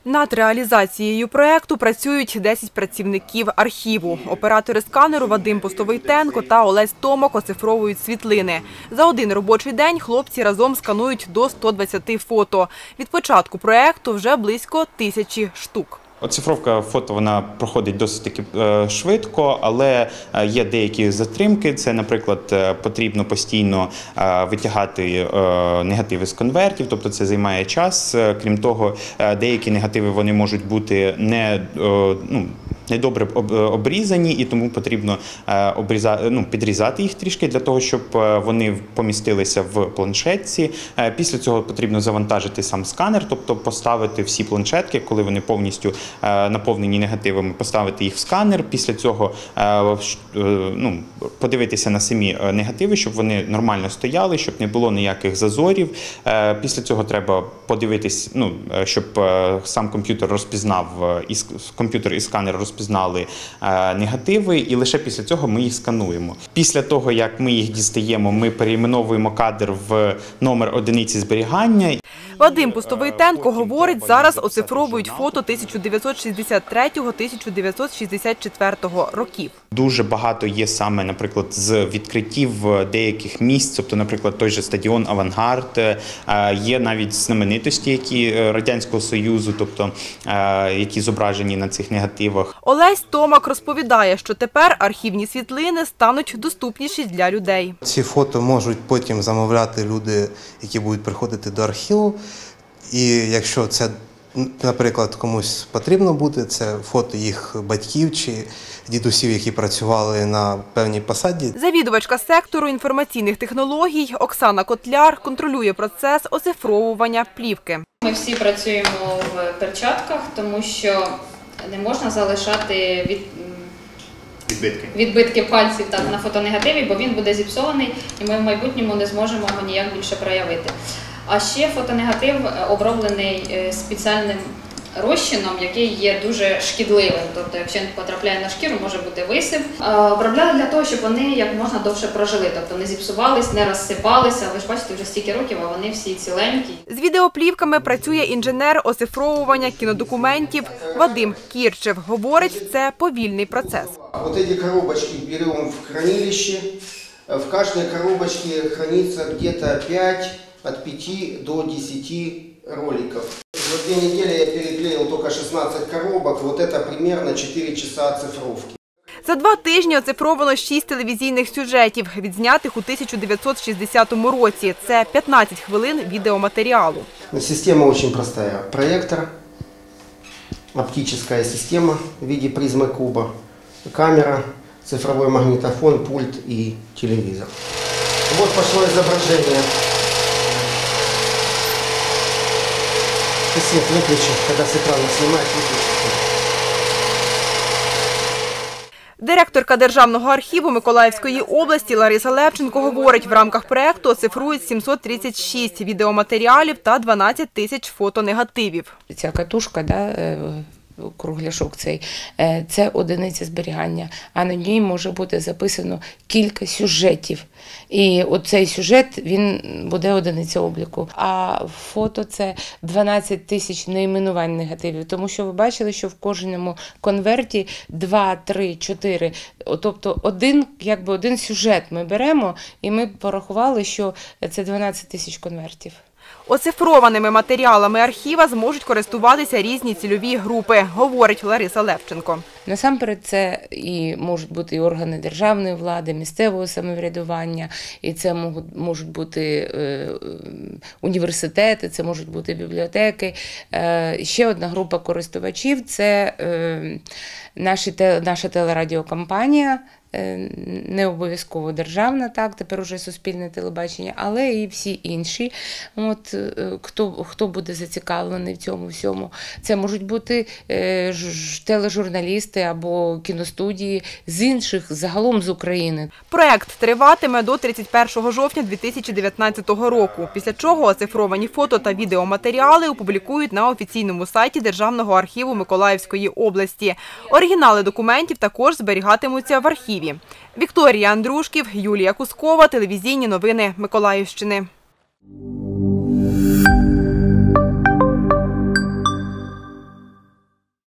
Над реалізацією проєкту працюють 10 працівників архіву. Оператори сканеру Вадим Постовойтенко та Олесь Томак оцифровують світлини. За один робочий день хлопці разом сканують до 120 фото. Від початку проєкту вже близько 1000 штук. Оцифровка фото вона проходить досить таки швидко, але є деякі затримки. Це, наприклад, потрібно постійно витягати негативи з конвертів, тобто це займає час. Крім того, деякі негативи вони можуть бути недобре обрізані, і тому потрібно підрізати їх трішки для того, щоб вони помістилися в планшетці. Після цього потрібно завантажити сам сканер, тобто поставити всі планшетки, коли вони повністю наповнені негативами, поставити їх в сканер. Після цього подивитися на самі негативи, щоб вони нормально стояли, щоб не було ніяких зазорів. Після цього треба подивитись, щоб сам комп'ютер розпізнав, комп'ютер і сканер розпізнали негативи, і лише після цього ми їх скануємо. Після того, як ми їх дістаємо, ми перейменовуємо кадр в номер одиниці зберігання. Вадим Постовойтенко говорить, зараз оцифровують фото 1963-1964 років. Дуже багато є саме, наприклад, з відкриттів деяких місць, тобто, наприклад, той же стадіон «Авангард», є навіть знаменитості, які Радянського Союзу, тобто, які зображені на цих негативах. Олесь Томак розповідає, що тепер архівні світлини стануть доступніші для людей. Ці фото можуть потім замовляти люди, які будуть приходити до архіву. І якщо це, наприклад, комусь потрібно буде, це фото їх батьків чи дідусів, які працювали на певній посаді. Завідувачка сектору інформаційних технологій Оксана Котляр контролює процес оцифровування плівки. Ми всі працюємо в перчатках, тому що не можна залишати відбитки пальців на фотонегативі, бо він буде зіпсований і ми в майбутньому не зможемо його ніяк більше проявити. А ще фотонегатив оброблений спеціальним розчином, який є дуже шкідливим. Тобто, якщо він потрапляє на шкіру, може бути висип. Обробляли для того, щоб вони як можна довше прожили, тобто не зіпсувались, не розсипалися. Ви ж бачите, вже стільки років, а вони всі ціленькі. З відеоплівками працює інженер оцифровування кінодокументів Вадим Кірчев. Говорить, це повільний процес. Ось ці коробочки беремо в хранилище. В кожній коробочці храниться где-то от 5 до 10 роликов. За 2 недели я переклеил только 16 коробок, вот это примерно 4 часа оцифровки. За 2 тижні оцифровано 6 телевізійних сюжетів, відзнятих у 1960 році. Це 15 хвилин відеоматеріалу. Система дуже проста. Проєктор, оптична система в виде призми куба, камера, цифровой магнітофон, пульт і телевізор. Вот пошло изображение. Свет выключи, когда с экрана снимать, выключи. Директорка Державного архіву Миколаївської області Лариса Левченко говорить, в рамках проєкту оцифрують 736 відеоматеріалів та 12 тисяч фотонегативів. Ця катушка, кругляшок цей, це одиниця зберігання, а на ній може бути записано кілька сюжетів. І оцей сюжет, він буде одиниця обліку. А фото – це 12 тисяч найменувань негативів, тому що ви бачили, що в кожному конверті 2, 3, 4, тобто один сюжет ми беремо, і ми порахували, що це 12 тисяч конвертів. Оцифрованими матеріалами архіва зможуть користуватися різні цільові групи, говорить Лариса Левченко. Насамперед це можуть бути і органи державної влади, місцевого самоврядування, і це можуть бути університети, це можуть бути бібліотеки. Ще одна група користувачів – це наша телерадіокомпанія, не обов'язково державна, тепер уже суспільне телебачення, але і всі інші, хто буде зацікавлений в цьому всьому. Це можуть бути тележурналісти або кіностудії з інших, загалом з України. Проєкт триватиме до 31 жовтня 2019 року, після чого оцифровані фото та відеоматеріали опублікують на офіційному сайті Державного архіву Миколаївської області. Оригінали документів також зберігатимуться в архіві. Вікторія Андрушків, Юлія Кускова, телевізійні новини Миколаївщини.